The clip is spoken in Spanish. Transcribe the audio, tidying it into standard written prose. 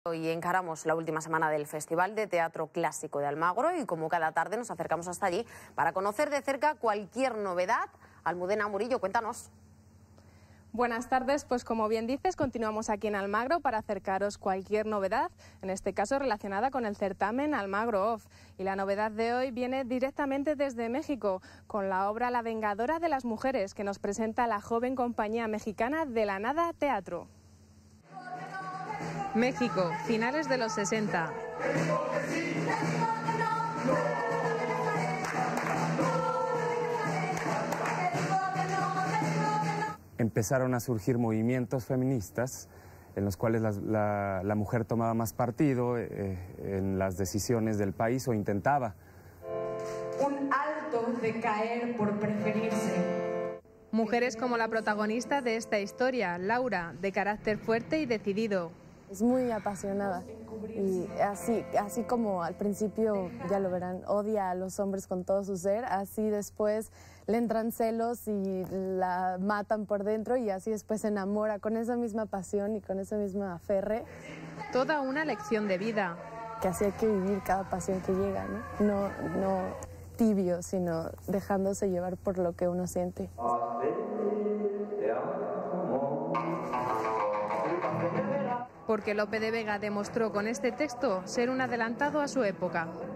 Hoy encaramos la última semana del Festival de Teatro Clásico de Almagro y como cada tarde nos acercamos hasta allí para conocer de cerca cualquier novedad. Almudena Murillo, cuéntanos. Buenas tardes, pues como bien dices, continuamos aquí en Almagro para acercaros cualquier novedad, en este caso relacionada con el certamen Almagro Off. Y la novedad de hoy viene directamente desde México, con la obra La Vengadora de las Mujeres, que nos presenta la joven compañía mexicana De la Nada Teatro. México, finales de los 60. Empezaron a surgir movimientos feministas en los cuales la mujer tomaba más partido en las decisiones del país o intentaba. Un alto de caer por preferirse. Mujeres como la protagonista de esta historia, Laura, de carácter fuerte y decidido. Es muy apasionada y así como al principio, ya lo verán, odia a los hombres con todo su ser, así después le entran celos y la matan por dentro y así después se enamora con esa misma pasión y con esa misma aferre. Toda una lección de vida. Que así hay que vivir cada pasión que llega, ¿no? No tibio, sino dejándose llevar por lo que uno siente. Porque Lope de Vega demostró con este texto ser un adelantado a su época.